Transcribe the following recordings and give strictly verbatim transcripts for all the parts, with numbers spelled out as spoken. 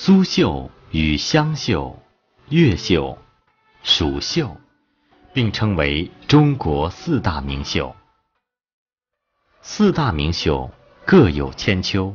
苏绣与湘绣、越绣、蜀绣并称为中国四大名绣。四大名绣各有千秋。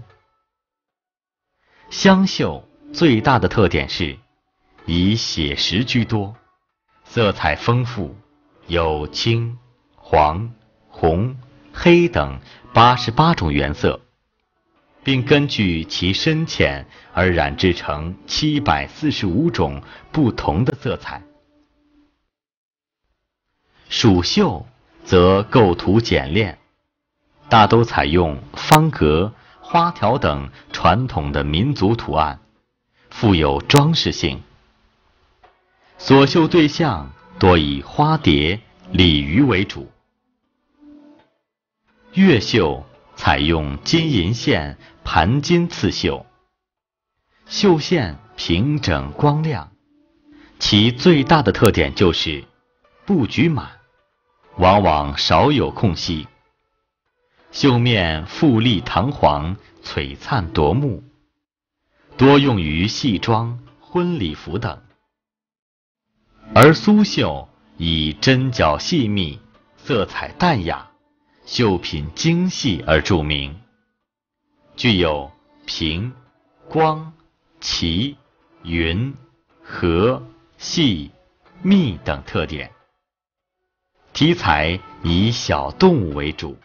湘绣最大的特点是以写实居多，色彩丰富，有青、黄、红、黑等八十八种原色，并根据其深浅而染制成七百四十五种不同的色彩。蜀绣则构图简练，大都采用方格、花条等传统的民族图案，富有装饰性。所绣对象多以花蝶、鲤鱼为主。越绣采用金银线盘金刺绣，绣线平整光亮，其最大的特点就是布局满，往往少有空隙，绣面富丽堂皇，璀璨夺目，多用于戏装、婚礼服等。而苏绣以针脚细密，色彩淡雅，绣品精细而著名，具有平、光、齐、匀、和、细、密等特点。题材以小动物为主。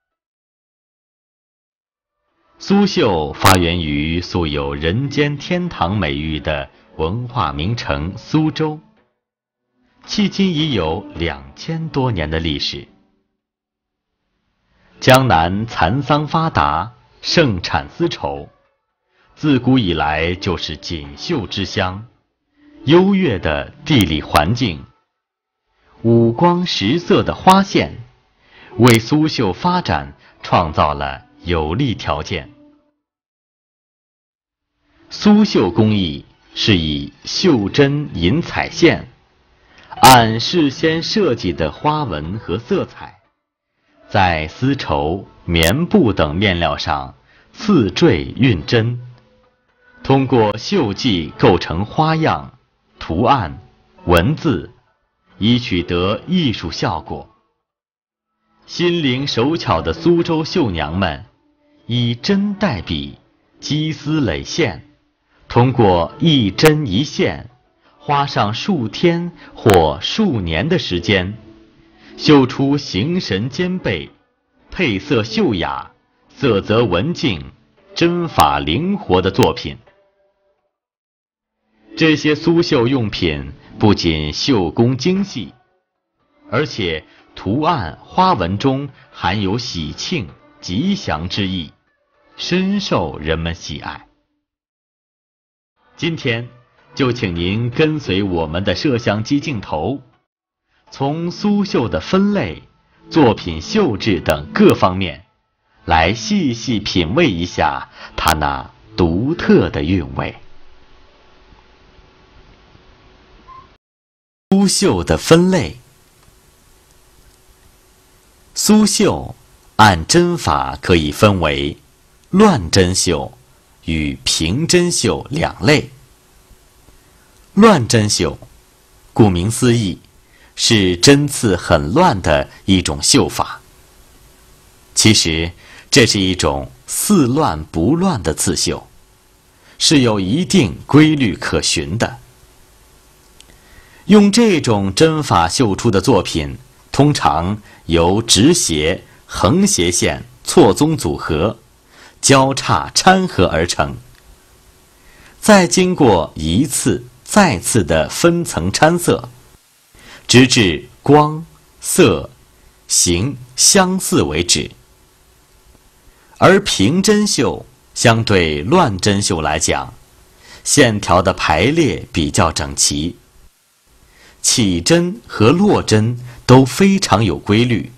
苏绣发源于素有人间天堂美誉的文化名城苏州，迄今已有两千多年的历史。江南蚕桑发达，盛产丝绸，自古以来就是锦绣之乡。优越的地理环境，五光十色的花线，为苏绣发展创造了有利条件。苏绣工艺是以绣针引彩线，按事先设计的花纹和色彩，在丝绸、棉布等面料上刺缀运针，通过绣技构成花样、图案、文字，以取得艺术效果。心灵手巧的苏州绣娘们，以针代笔，积丝累线，通过一针一线，花上数天或数年的时间，绣出形神兼备、配色秀雅、色泽文静、针法灵活的作品。这些苏绣用品不仅绣工精细，而且图案花纹中含有喜庆、吉祥之意，深受人们喜爱。今天就请您跟随我们的摄像机镜头，从苏绣的分类、作品绣制等各方面，来细细品味一下它那独特的韵味。苏绣的分类。苏绣按针法可以分为乱针绣与平针绣两类。乱针绣，顾名思义，是针刺很乱的一种绣法。其实，这是一种似乱不乱的刺绣，是有一定规律可循的。用这种针法绣出的作品，通常由直斜、横斜线错综组合，交叉掺合而成，再经过一次再次的分层掺色，直至光、色、形相似为止。而平针绣相对乱针绣来讲，线条的排列比较整齐，起针和落针都非常有规律。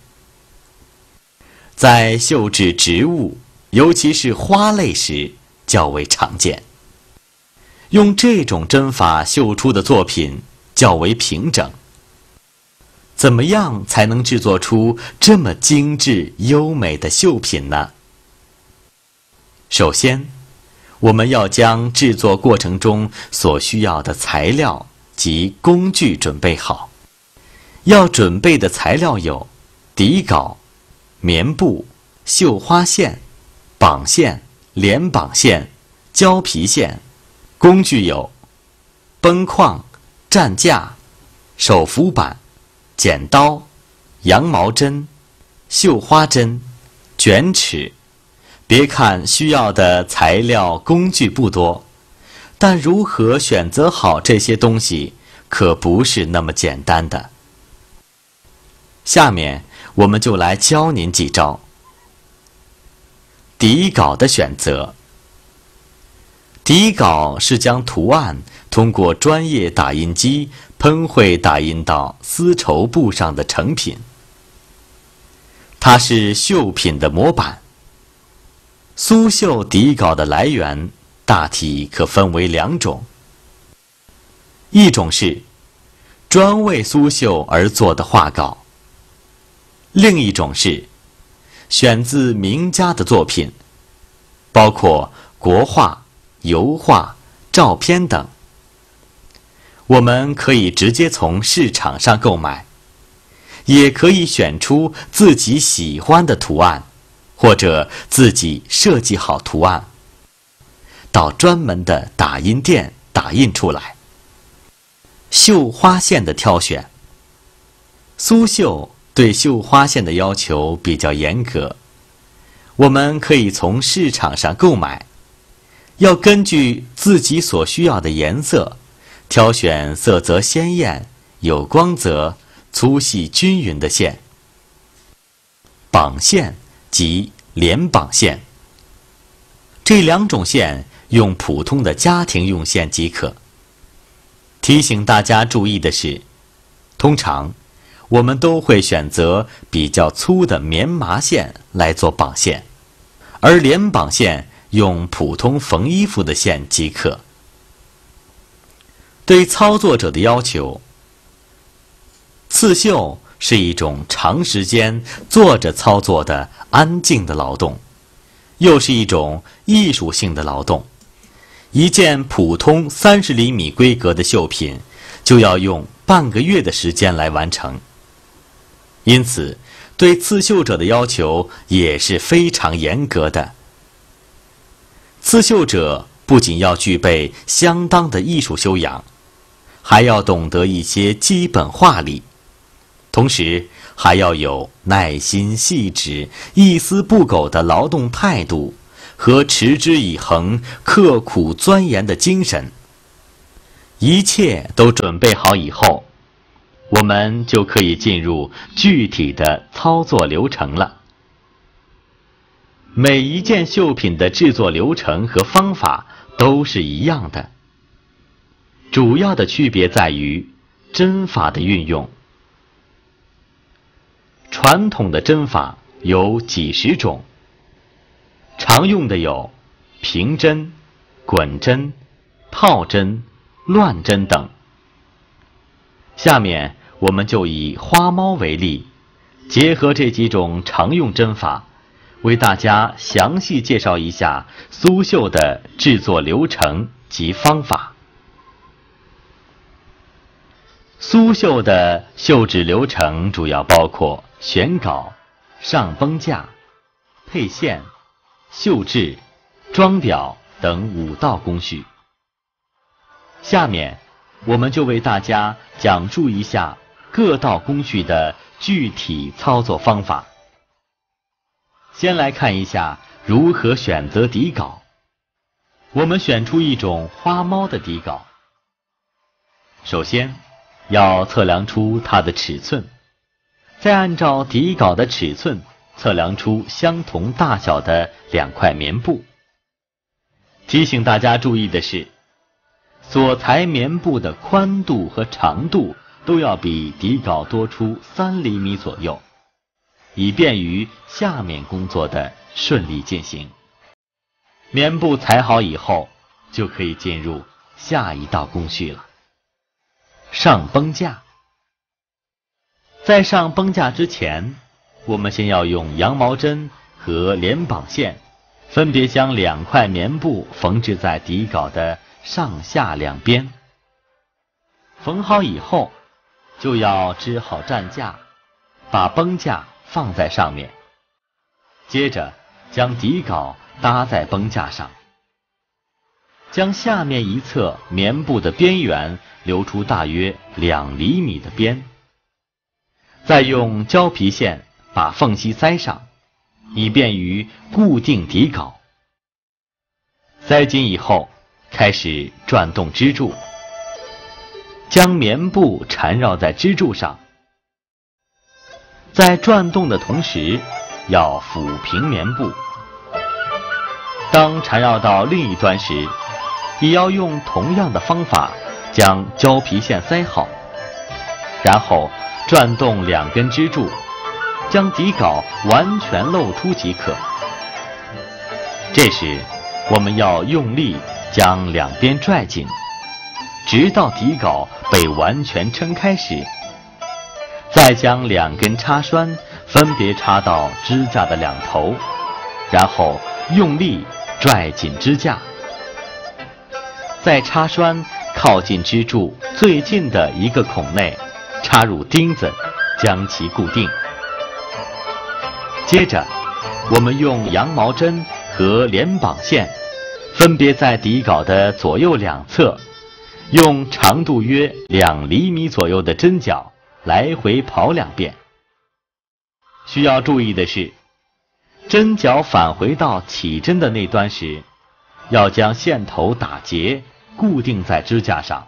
在绣制植物，尤其是花类时较为常见。用这种针法绣出的作品较为平整。怎么样才能制作出这么精致优美的绣品呢？首先， 我们要将制作过程中所需要的材料及工具准备好。要准备的材料有底稿、棉布、绣花线、绑线、连绑线、胶皮线。工具有绷框、站架、手扶板、剪刀、羊毛针、绣花针、卷尺。别看需要的材料工具不多，但如何选择好这些东西可不是那么简单的。下面我们就来教您几招。底稿的选择。底稿是将图案通过专业打印机喷绘打印到丝绸布上的成品，它是绣品的模板。苏绣底稿的来源大体可分为两种，一种是专为苏绣而做的画稿，另一种是选自名家的作品，包括国画、油画、照片等。我们可以直接从市场上购买，也可以选出自己喜欢的图案，或者自己设计好图案，到专门的打印店打印出来。绣花线的挑选。苏绣对绣花线的要求比较严格，我们可以从市场上购买，要根据自己所需要的颜色，挑选色泽鲜艳、有光泽、粗细均匀的线。绑线及连绑线，这两种线用普通的家庭用线即可。提醒大家注意的是，通常我们都会选择比较粗的棉麻线来做绑线，而连绑线用普通缝衣服的线即可。对操作者的要求，刺绣是一种长时间坐着操作的安静的劳动，又是一种艺术性的劳动。一件普通三十厘米规格的绣品就要用半个月的时间来完成，因此对刺绣者的要求也是非常严格的。刺绣者不仅要具备相当的艺术修养，还要懂得一些基本画理，同时还要有耐心细致、一丝不苟的劳动态度和持之以恒、刻苦钻研的精神。一切都准备好以后，我们就可以进入具体的操作流程了。每一件绣品的制作流程和方法都是一样的，主要的区别在于针法的运用。传统的针法有几十种，常用的有平针、滚针、套针、乱针等。下面我们就以花猫为例，结合这几种常用针法，为大家详细介绍一下苏绣的制作流程及方法。苏绣的绣制流程主要包括选稿、上绷架、配线、绣制、装裱等五道工序。下面我们就为大家讲述一下各道工序的具体操作方法。先来看一下如何选择底稿。我们选出一种花猫的底稿，首先要测量出它的尺寸，再按照底稿的尺寸测量出相同大小的两块棉布。提醒大家注意的是，所裁棉布的宽度和长度都要比底稿多出三厘米左右，以便于下面工作的顺利进行。棉布裁好以后，就可以进入下一道工序了。上绷架。在上绷架之前，我们先要用羊毛针和连绑线分别将两块棉布缝制在底稿的上下两边。缝好以后，就要支好站架，把绷架放在上面，接着将底稿搭在绷架上，将下面一侧棉布的边缘留出大约两厘米的边，再用胶皮线把缝隙塞上，以便于固定底稿。塞紧以后，开始转动支柱，将棉布缠绕在支柱上，在转动的同时要抚平棉布。当缠绕到另一端时，也要用同样的方法将胶皮线塞好，然后转动两根支柱，将底稿完全露出即可。这时我们要用力将两边拽紧，直到底稿被完全撑开时，再将两根插栓分别插到支架的两头，然后用力拽紧支架，在插栓靠近支柱最近的一个孔内插入钉子，将其固定。接着我们用羊毛针和连绑线分别在底稿的左右两侧，用长度约两厘米左右的针脚来回刨两遍。需要注意的是，针脚返回到起针的那端时，要将线头打结，固定在支架上。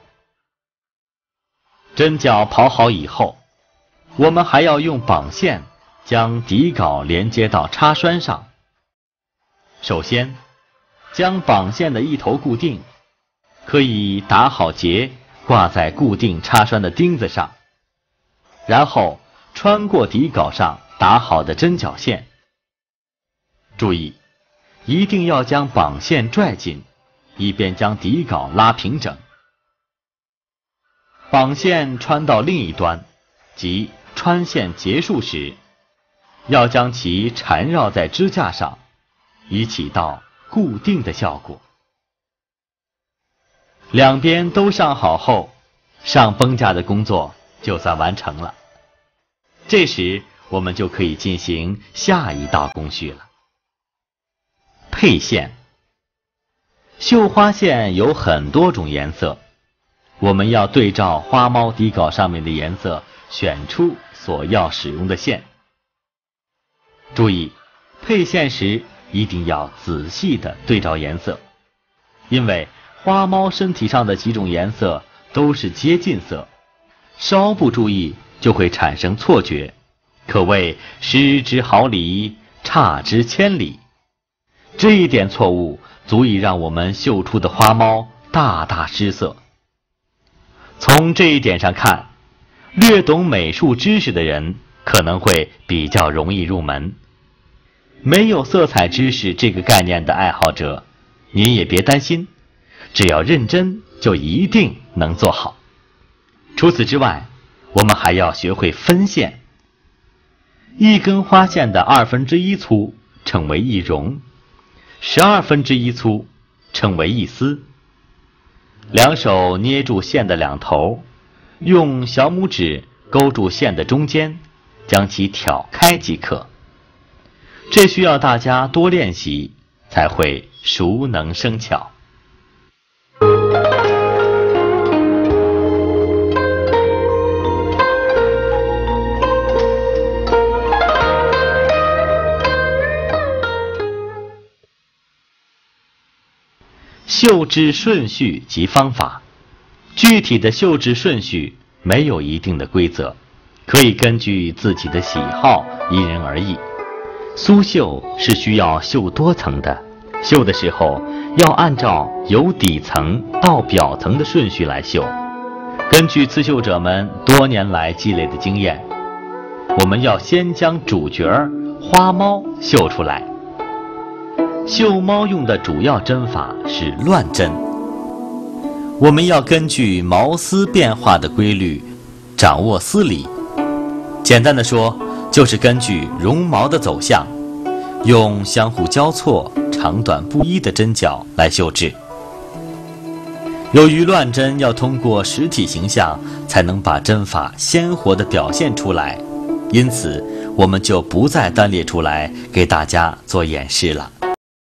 针脚刨好以后，我们还要用绑线将底稿连接到插栓上。首先将绑线的一头固定，可以打好结挂在固定插栓的钉子上，然后穿过底稿上打好的针脚线。注意，一定要将绑线拽紧，以便将底稿拉平整。绑线穿到另一端，即穿线结束时，要将其缠绕在支架上，以起到固定的效果。两边都上好后，上绷架的工作就算完成了。这时我们就可以进行下一道工序了。配线。绣花线有很多种颜色，我们要对照花猫底稿上面的颜色，选出所要使用的线。注意，配线时一定要仔细地对照颜色，因为花猫身体上的几种颜色都是接近色，稍不注意就会产生错觉，可谓失之毫厘，差之千里。这一点错误足以让我们绣出的花猫大大失色。从这一点上看，略懂美术知识的人可能会比较容易入门。没有色彩知识这个概念的爱好者，您也别担心，只要认真就一定能做好。除此之外，我们还要学会分线。一根花线的二分之一粗称为一绒，十二分之一粗称为一丝。两手捏住线的两头，用小拇指勾住线的中间，将其挑开即可。这需要大家多练习，才会熟能生巧。绣制顺序及方法。具体的绣制顺序没有一定的规则，可以根据自己的喜好因人而异。苏绣是需要绣多层的，绣的时候要按照由底层到表层的顺序来绣。根据刺绣者们多年来积累的经验，我们要先将主角花猫绣出来。绣猫用的主要针法是乱针，我们要根据毛丝变化的规律掌握丝理。简单的说，就是根据绒毛的走向，用相互交错、 长短不一的针脚来绣制。由于乱针要通过实体形象才能把针法鲜活地表现出来，因此我们就不再单列出来给大家做演示了。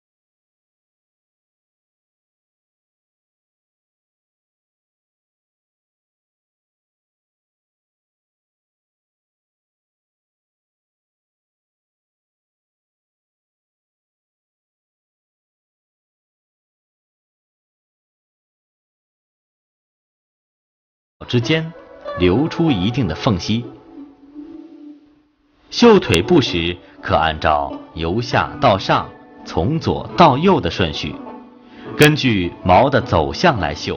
之间留出一定的缝隙。绣腿部时，可按照由下到上、从左到右的顺序，根据毛的走向来绣。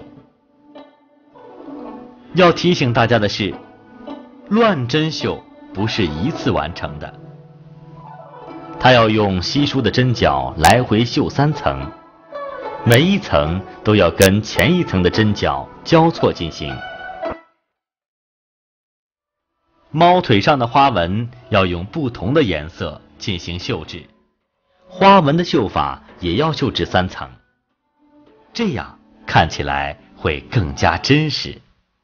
要提醒大家的是，乱针绣不是一次完成的，它要用稀疏的针脚来回绣三层，每一层都要跟前一层的针脚交错进行。猫腿上的花纹要用不同的颜色进行绣制，花纹的绣法也要绣制三层，这样看起来会更加真实。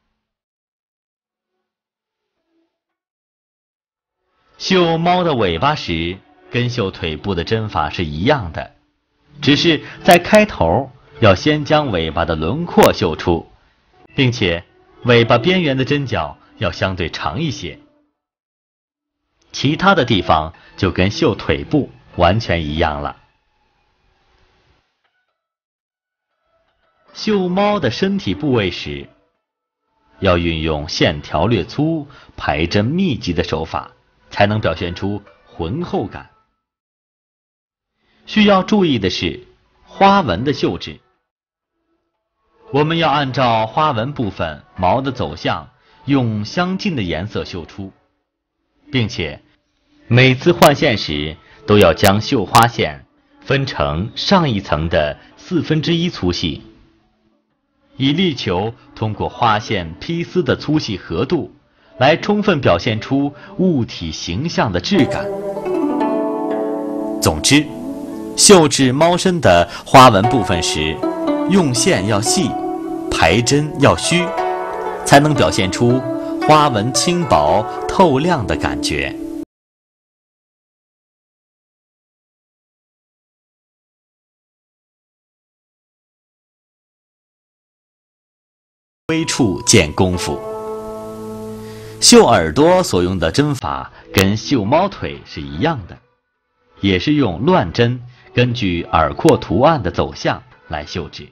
绣猫的尾巴时，跟绣腿部的针法是一样的，只是在开头要先将尾巴的轮廓绣出，并且尾巴边缘的针脚要相对长一些。其他的地方就跟绣腿部完全一样了。绣猫的身体部位时，要运用线条略粗、排针密集的手法，才能表现出浑厚感。需要注意的是，花纹的绣制，我们要按照花纹部分毛的走向，用相近的颜色绣出，并且每次换线时都要将绣花线分成上一层的四分之一粗细，以力求通过花线披丝的粗细合度来充分表现出物体形象的质感。总之，绣制猫身的花纹部分时，用线要细，排针要虚，才能表现出花纹轻薄透亮的感觉。微处见功夫。绣耳朵所用的针法跟绣猫腿是一样的，也是用乱针根据耳廓图案的走向来绣制。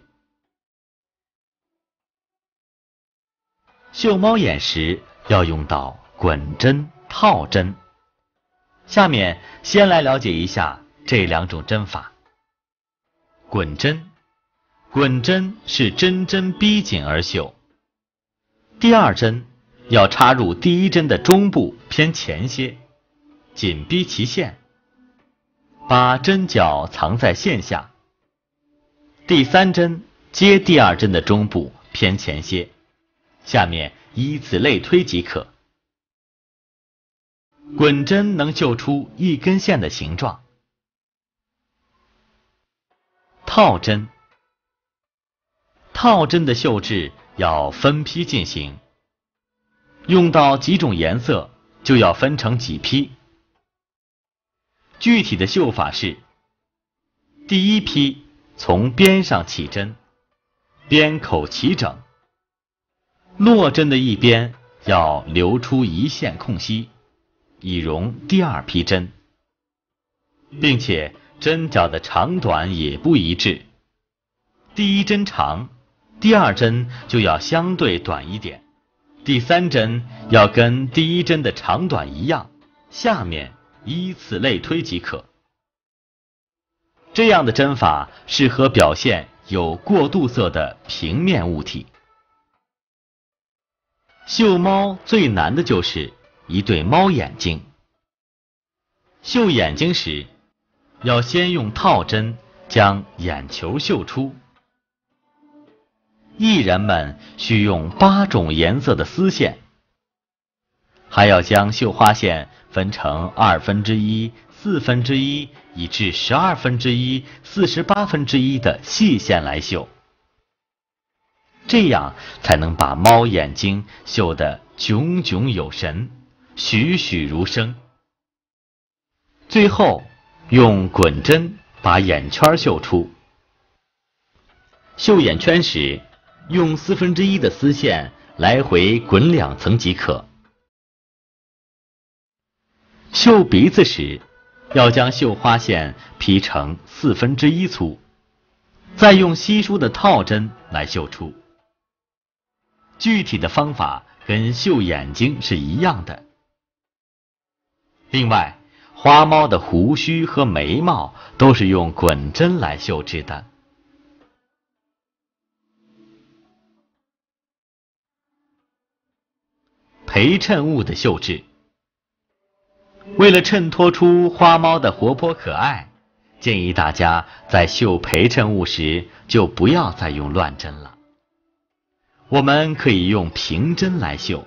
绣猫眼时要用到滚针、套针。下面先来了解一下这两种针法。滚针，滚针是针针逼紧而绣。第二针要插入第一针的中部偏前些，紧逼其线，把针脚藏在线下。第三针接第二针的中部偏前些，下面依此类推即可。滚针能绣出一根线的形状。套针，套针的绣制要分批进行，用到几种颜色就要分成几批。具体的绣法是：第一批从边上起针，边口齐整，落针的一边要留出一线空隙，以容第二批针，并且针脚的长短也不一致，第一针长，第二针就要相对短一点，第三针要跟第一针的长短一样，下面依此类推即可。这样的针法适合表现有过渡色的平面物体。绣猫最难的就是一对猫眼睛。绣眼睛时，要先用套针将眼球绣出。艺人们需用八种颜色的丝线，还要将绣花线分成二分之一、 四分之一以至十二分之一、四十八分之一的细线来绣，这样才能把猫眼睛绣得炯炯有神，栩栩如生。最后用滚针把眼圈绣出。绣眼圈时，用四分之一的丝线来回滚两层即可。绣鼻子时，要将绣花线劈成四分之一粗，再用稀疏的套针来绣出。具体的方法跟绣眼睛是一样的。另外，花猫的胡须和眉毛都是用滚针来绣制的。陪衬物的绣制，为了衬托出花猫的活泼可爱，建议大家在绣陪衬物时就不要再用乱针了。我们可以用平针来绣，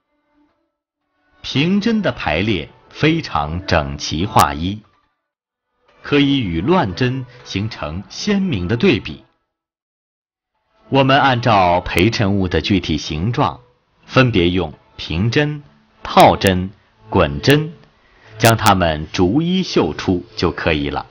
平针的排列非常整齐划一，可以与乱针形成鲜明的对比。我们按照陪衬物的具体形状，分别用平针、套针、滚针，将它们逐一绣出就可以了。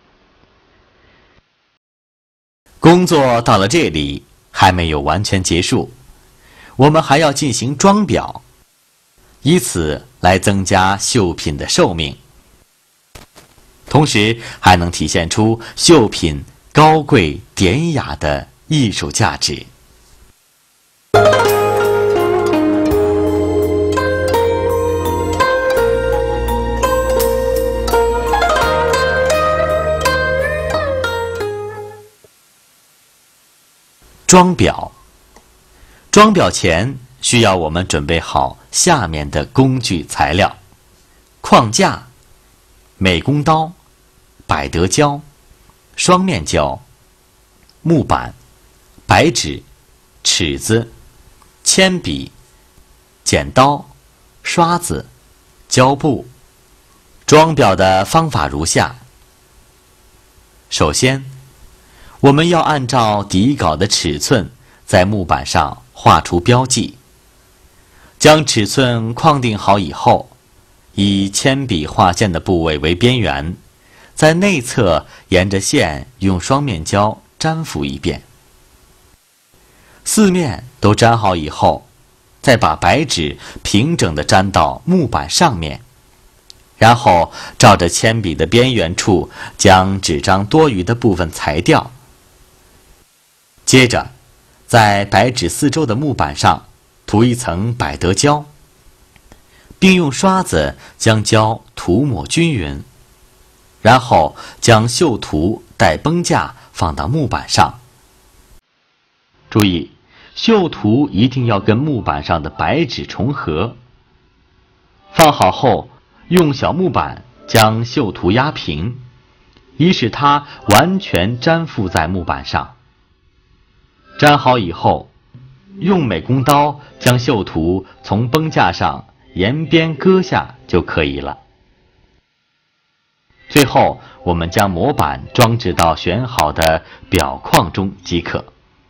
工作到了这里还没有完全结束，我们还要进行装裱，以此来增加绣品的寿命，同时还能体现出绣品高贵典雅的艺术价值。装裱，装裱前需要我们准备好下面的工具材料：框架、美工刀、百得胶、双面胶、木板、白纸、尺子、铅笔、剪刀、刷子、胶布。装裱的方法如下：首先，我们要按照底稿的尺寸在木板上画出标记。将尺寸框定好以后，以铅笔画线的部位为边缘，在内侧沿着线用双面胶粘附一遍。四面都粘好以后，再把白纸平整地粘到木板上面，然后照着铅笔的边缘处将纸张多余的部分裁掉。接着，在白纸四周的木板上涂一层百得胶，并用刷子将胶涂抹均匀，然后将绣图带绷架放到木板上。注意，绣图一定要跟木板上的白纸重合。放好后，用小木板将绣图压平，以使它完全粘附在木板上。粘好以后，用美工刀将绣图从绷架上沿边割下就可以了。最后，我们将模板装置到选好的裱框中即可。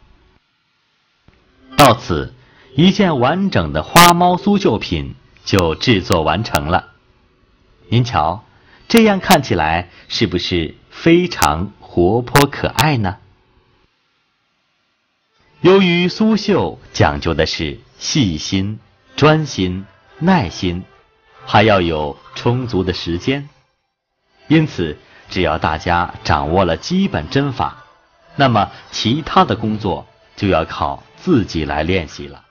到此，一件完整的花猫苏绣品就制作完成了。您瞧，这样看起来是不是非常活泼可爱呢？由于苏绣讲究的是细心、专心、耐心，还要有充足的时间，因此只要大家掌握了基本针法，那么其他的工作就要靠自己来练习了。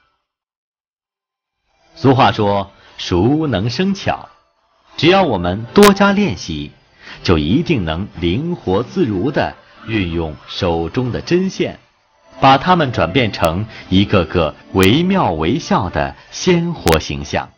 俗话说，熟能生巧，只要我们多加练习，就一定能灵活自如地运用手中的针线，把它们转变成一个个惟妙惟肖的鲜活形象。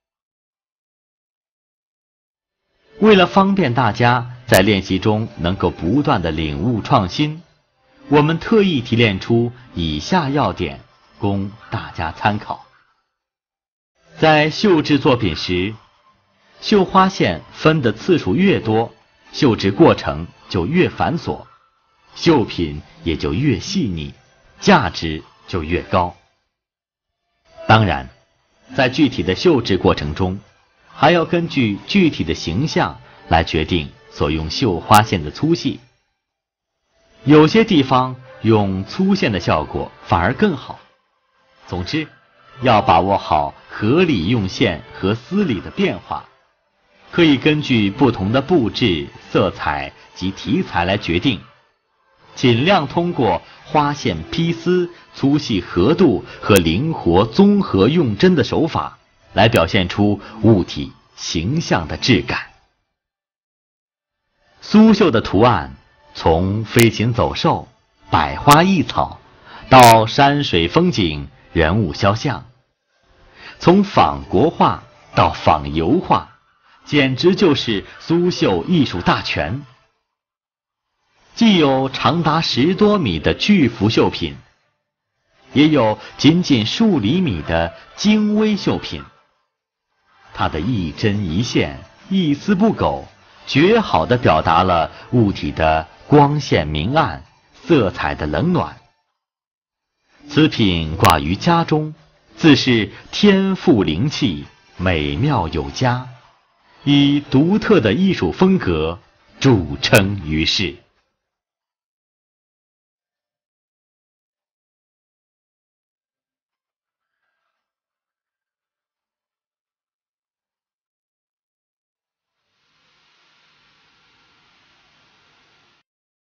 为了方便大家在练习中能够不断的领悟创新，我们特意提炼出以下要点，供大家参考。在绣制作品时， 绣花线分的次数越多，绣制过程就越繁琐，绣品也就越细腻，价值就越高。当然，在具体的绣制过程中，还要根据具体的形象来决定所用绣花线的粗细。有些地方用粗线的效果反而更好。总之，要把握好合理用线和丝理的变化，可以根据不同的布置、色彩及题材来决定，尽量通过花线披丝、粗细合度和灵活综合用针的手法，来表现出物体形象的质感。苏绣的图案从飞禽走兽、百花异草到山水风景、人物肖像，从仿国画到仿油画，简直就是苏绣艺术大全。既有长达十多米的巨幅绣品，也有仅仅数厘米的精微绣品。它的一针一线、一丝不苟，绝好地表达了物体的光线明暗、色彩的冷暖。此品挂于家中，自是天赋灵气，美妙有加，以独特的艺术风格著称于世。